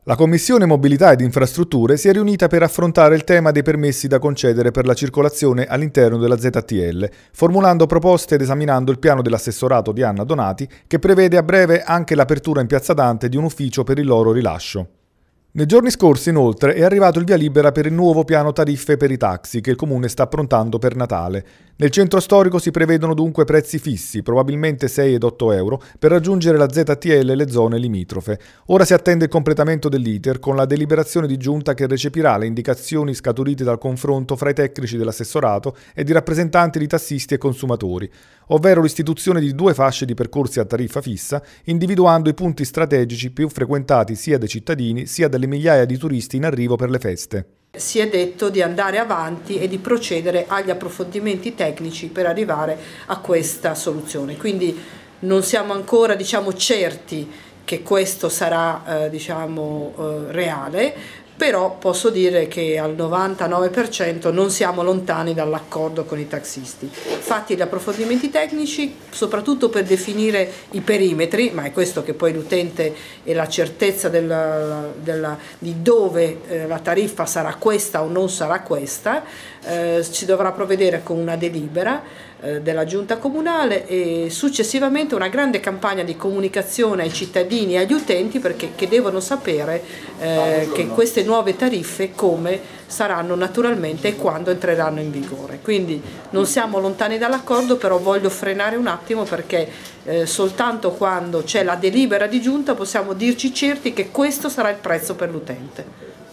La Commissione Mobilità ed Infrastrutture si è riunita per affrontare il tema dei permessi da concedere per la circolazione all'interno della ZTL, formulando proposte ed esaminando il piano dell'assessorato di Anna Donati, che prevede a breve anche l'apertura in Piazza Dante di un ufficio per il loro rilascio. Nei giorni scorsi, inoltre, è arrivato il via libera per il nuovo piano tariffe per i taxi che il Comune sta approntando per Natale. Nel centro storico si prevedono dunque prezzi fissi, probabilmente 6 ed 8 euro, per raggiungere la ZTL e le zone limitrofe. Ora si attende il completamento dell'iter con la deliberazione di giunta che recepirà le indicazioni scaturite dal confronto fra i tecnici dell'assessorato ed i rappresentanti di tassisti e consumatori, ovvero l'istituzione di 2 fasce di percorsi a tariffa fissa, individuando i punti strategici più frequentati sia dai cittadini sia dalle migliaia di turisti in arrivo per le feste. Si è detto di andare avanti e di procedere agli approfondimenti tecnici per arrivare a questa soluzione. Quindi non siamo ancora, certi che questo sarà, reale, però posso dire che al 99% non siamo lontani dall'accordo con i taxisti. Fatti gli approfondimenti tecnici, soprattutto per definire i perimetri, ma è questo che poi l'utente e la certezza di dove la tariffa sarà questa o non sarà questa, si dovrà provvedere con una delibera della giunta comunale e successivamente una grande campagna di comunicazione ai cittadini e agli utenti che devono sapere che queste nuove tariffe come saranno naturalmente e quando entreranno in vigore. Quindi non siamo lontani dall'accordo, però voglio frenare un attimo perché soltanto quando c'è la delibera di giunta possiamo dirci certi che questo sarà il prezzo per l'utente.